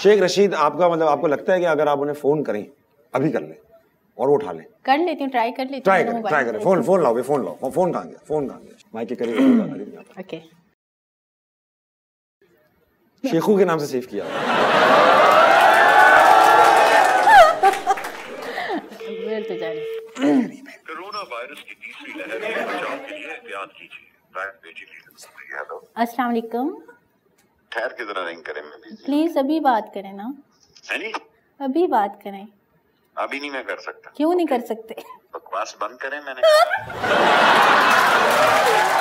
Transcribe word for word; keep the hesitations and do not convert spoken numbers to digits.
शेख रशीद, आपका मतलब आपको लगता है कि अगर आप उन्हें फोन करें अभी कर लें और वो उठा लें? कर लेती हूँ, ट्राई कर लेती हूँ। ट्राई करें, ट्राई करें। फोन फोन लाओ, फोन लाओ। फोन कहाँ गया? फोन कहाँ गया? माइक के करीब। ओके, शेखू के नाम से सेव किया। कोरोना वायरस की तीसरी लहर से बचाव के लिए एहतियात कीजिए। अस्सलाम वालेकुम। ठहर के जरा रिंग करें, मैं प्लीज अभी बात करें ना। है नहीं, अभी बात करें। अभी नहीं मैं कर सकता। क्यों नहीं कर सकते? बकवास बंद करें मैंने